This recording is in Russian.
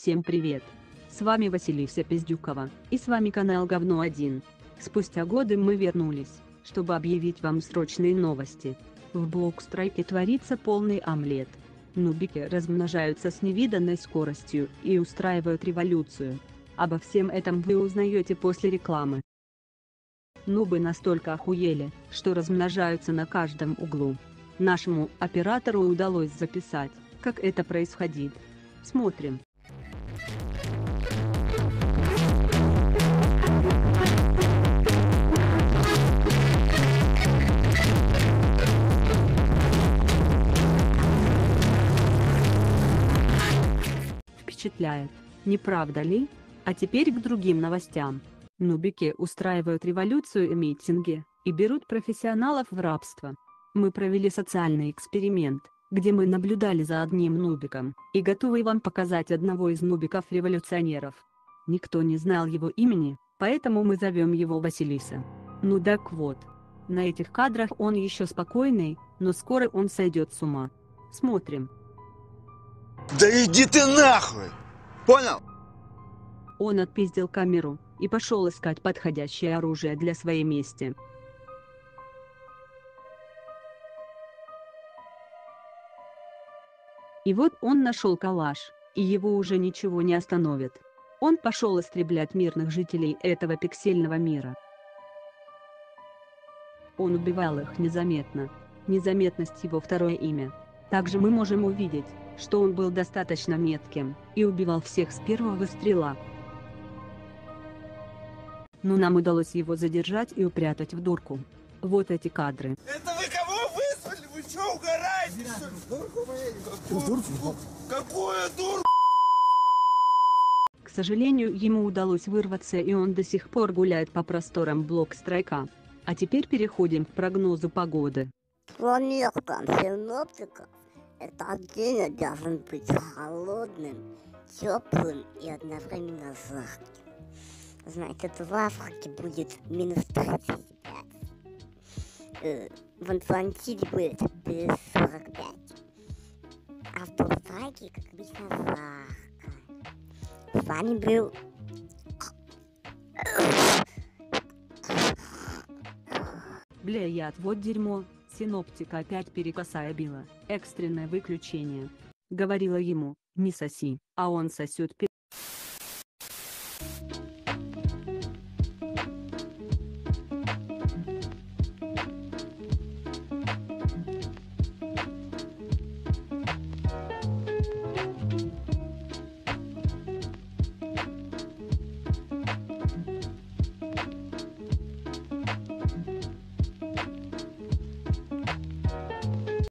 Всем привет! С вами Василиса Пиздюкова, и с вами канал Говно 1. Спустя годы мы вернулись, чтобы объявить вам срочные новости. В Блокстрайке творится полный омлет. Нубики размножаются с невиданной скоростью и устраивают революцию. Обо всем этом вы узнаете после рекламы. Нубы настолько охуели, что размножаются на каждом углу. Нашему оператору удалось записать, как это происходит. Смотрим. Впечатляет, не правда ли? А теперь к другим новостям. Нубики устраивают революцию и митинги, и берут профессионалов в рабство. Мы провели социальный эксперимент, где мы наблюдали за одним нубиком, и готовы вам показать одного из нубиков-революционеров. Никто не знал его имени, поэтому мы зовем его Василиса. Ну так вот. На этих кадрах он еще спокойный, но скоро он сойдет с ума. Смотрим. Да иди ты нахуй! Понял? Он отпиздил камеру и пошел искать подходящее оружие для своей мести. И вот он нашел калаш, и его уже ничего не остановит. Он пошел истреблять мирных жителей этого пиксельного мира. Он убивал их незаметно. Незаметность его второе имя. Также мы можем увидеть, что он был достаточно метким и убивал всех с первого выстрела. Но нам удалось его задержать и упрятать в дурку. Вот эти кадры. Это вы кого вызвали? Вы что, угораете? Какую дурку? К сожалению, ему удалось вырваться, и он до сих пор гуляет по просторам Блокстрайка. А теперь переходим к прогнозу погоды. По меркам синоптиков, этот день должен быть холодным, теплым и одновременно жарким. Значит, в Африке будет минус 35. В Атлантиде будет плюс 45. А в Блокстрайке, как обычно, жарко. С вами был... Бля, вот дерьмо, синоптика опять перекосая била, экстренное выключение. Говорила ему, не соси, а он сосет